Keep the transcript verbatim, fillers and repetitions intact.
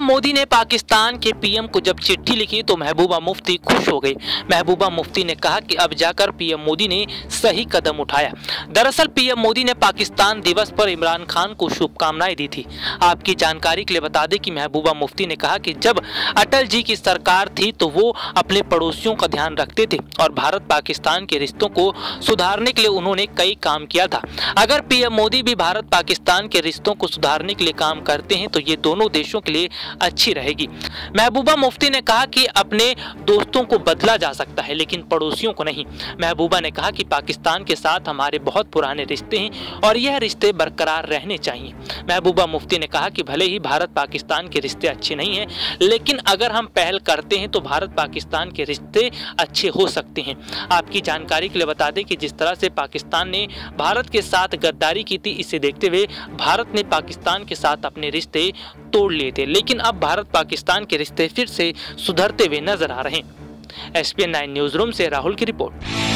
मोदी ने पाकिस्तान के पीएम को जब चिट्ठी लिखी तो महबूबा मुफ्ती खुश हो गई। महबूबा मुफ्ती ने कहा कि अब जाकर पीएम मोदी ने सही कदम उठाया। दरअसल पीएम मोदी ने पाकिस्तान दिवस पर इमरान खान को शुभकामनाएं दी थी। आपकी जानकारी के लिए बता दें कि महबूबा मुफ्ती ने कहा कि जब अटल जी की सरकार थी तो वो अपने पड़ोसियों का ध्यान रखते थे और भारत पाकिस्तान के रिश्तों को सुधारने के लिए उन्होंने कई काम किया था। अगर पीएम मोदी भी भारत पाकिस्तान के रिश्तों को सुधारने के लिए काम करते हैं तो ये दोनों देशों के लिए अच्छी रहेगी। महबूबा मुफ्ती ने कहा कि अपने दोस्तों को बदला जा सकता है लेकिन पड़ोसियों को नहीं। महबूबा ने कहा कि पाकिस्तान के साथ हमारे बहुत पुराने रिश्ते हैं और यह रिश्ते बरकरार रहने चाहिए। महबूबा मुफ्ती ने कहा कि भले ही भारत पाकिस्तान के रिश्ते अच्छे नहीं हैं लेकिन अगर हम पहल करते हैं तो भारत पाकिस्तान के रिश्ते अच्छे हो सकते हैं। आपकी जानकारी के लिए बता दें कि जिस तरह से पाकिस्तान ने भारत के साथ गद्दारी की थी, इसे देखते हुए भारत ने पाकिस्तान के साथ अपने रिश्ते तोड़ लिए थे, लेकिन अब भारत पाकिस्तान के रिश्ते फिर से सुधरते हुए नजर आ रहे हैं। S P N nine news room से राहुल की रिपोर्ट।